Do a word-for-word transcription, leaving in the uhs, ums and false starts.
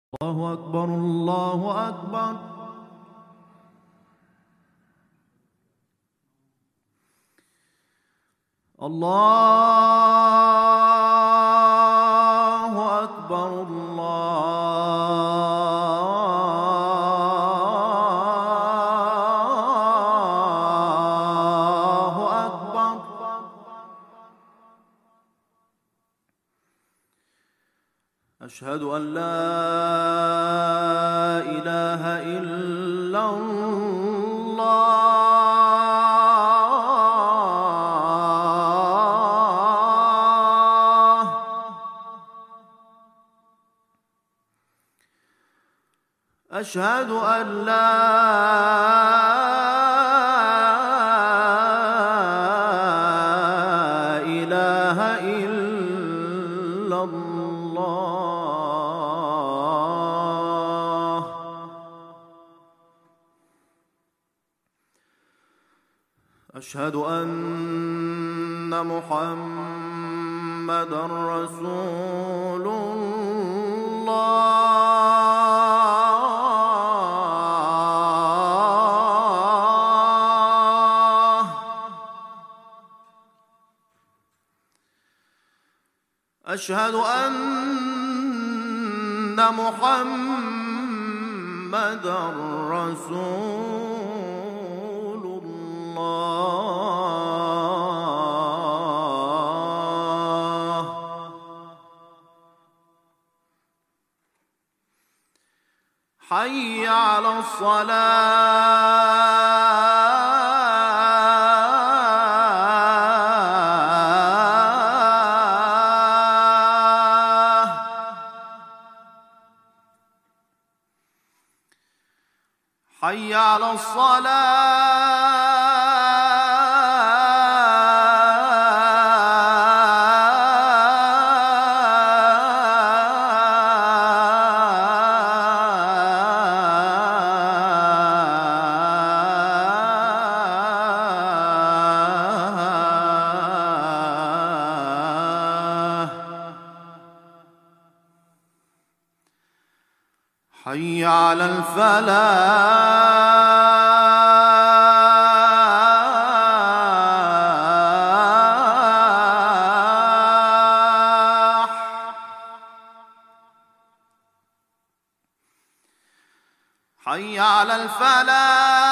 الله أكبر الله أكبر. الله أكبر الله أكبر. أشهد أن لا إله إلا الله. أشهد أن لا إله إلا الله. أشهد أن محمدًا رسول الله. أشهد أن محمدًا رسول الله. حي على الصلاة. حي على الصلاة. حي على الفلاح. حي على الفلاح.